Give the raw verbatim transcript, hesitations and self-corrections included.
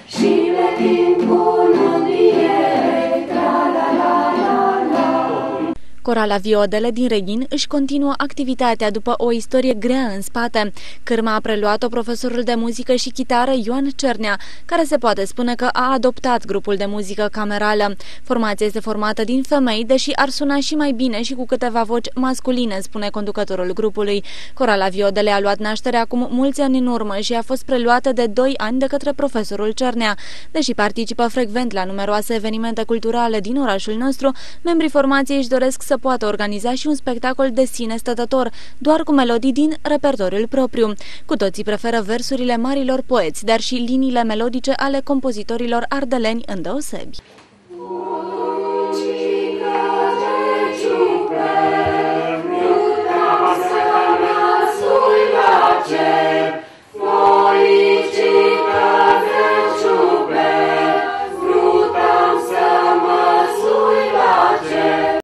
și plătim cu mândrie, tra-la-la-la-la. Corala Viodele din Reghin își continuă activitatea după o istorie grea în spate. Cârma a preluat-o profesorul de muzică și chitară Ioan Cernea, care se poate spune că a adoptat grupul de muzică camerală. Formația este formată din femei, deși ar suna și mai bine și cu câteva voci masculine, spune conducătorul grupului. Corala Viodele a luat naștere acum mulți ani în urmă și a fost preluată de doi ani de către profesorul Cernea. Deși participă frecvent la numeroase evenimente culturale din orașul nostru, membrii formației își doresc să poată organiza și un spectacol de sine stătător, doar cu melodii din repertoriul propriu. Cu toții preferă versurile marilor poeți, dar și liniile melodice ale compozitorilor ardeleni îndeosebi. Nu